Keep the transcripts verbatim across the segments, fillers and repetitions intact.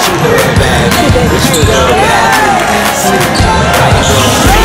what you know about me? What you know about me? See, how you gonna be?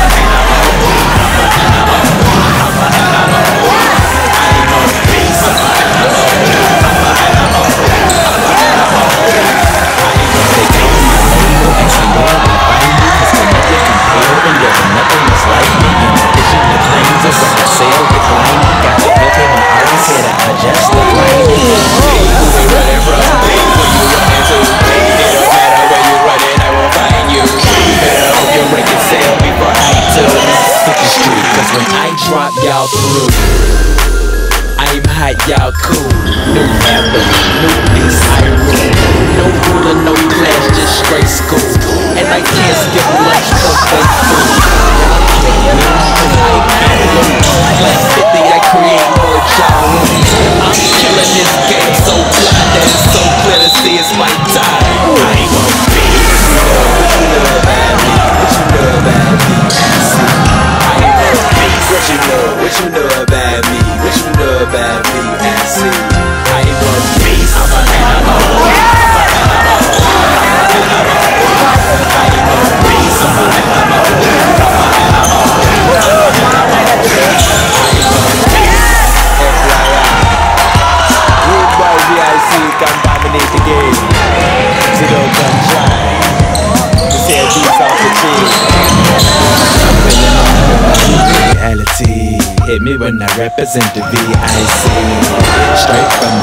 Drop y'all through. I'm hot, y'all cool. New anthem, new piece, I rule. No ruler, no class, just straight school. And I can't skip lunch, cause they food. Like fifty, I create more job. I'm killing this game so blind that it's so clear to see it's my time. I ain't gonna be. What you know about me? What you know about me? What you know, what you know about me, what you know about me, I see. I am a beast, I'm an animal. I'm an animal. I am a beast, I'm an animal. I'm an animal. I am a beast. F Y I. Rude boy V I C can dominate the game. So don't come try. You say a beast off the chain. Reality hit me when I represent the V I C. Straight from